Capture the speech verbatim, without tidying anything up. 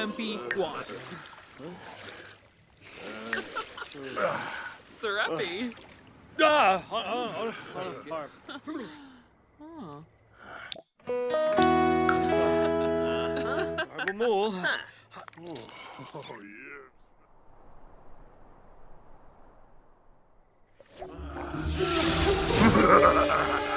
grumpy wasp. Syrupy. Ah! Oh, oh, oh, Oh. Arbor Oh, yeah.